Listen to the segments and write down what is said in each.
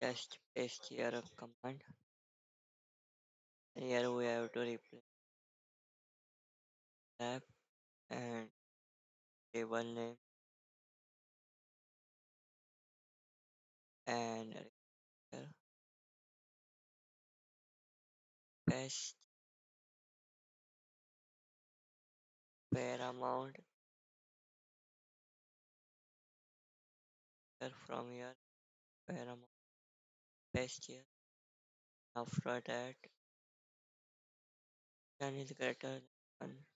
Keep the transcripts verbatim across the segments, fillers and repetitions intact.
Test paste here command. Here we have to replace tab and table name and here paste fair amount here from here fair amount paste here. After that, then is greater than one.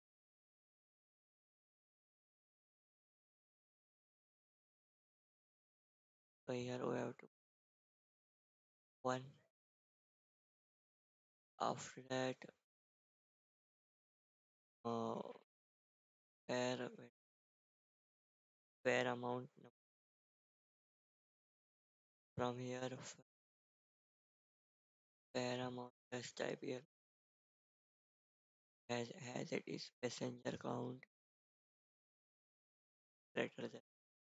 So here we have to one. After that, uh, fair fair amount from here fair amount just type here as as it is passenger count greater than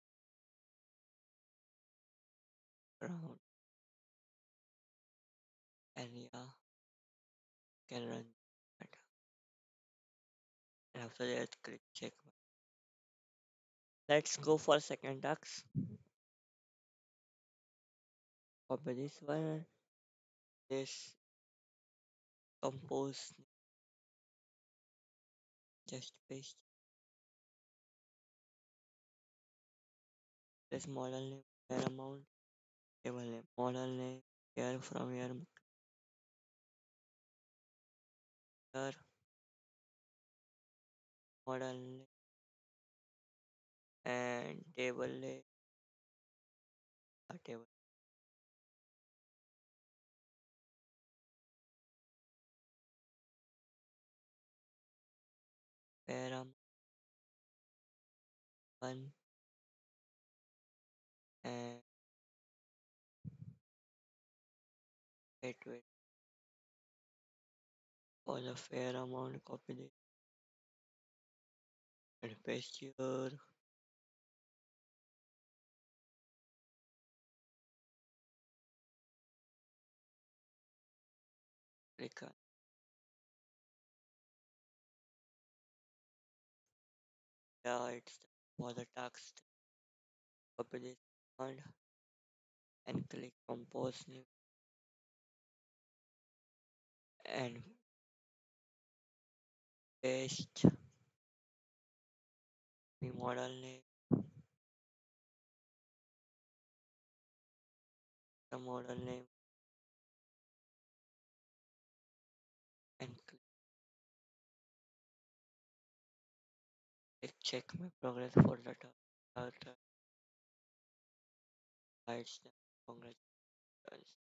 round and yeah can run that. And after that click check. Let's go for second task. Copy this one. This compose just paste this model name fair amount table name model name here from here here model name and table name uh, table fair amount one and wait wait for the fair amount copy this and paste here click on yeah it's for the text copy this one and click compose new and paste the model name the model name and click check my progress for the ta- ta- ta- lights congratulations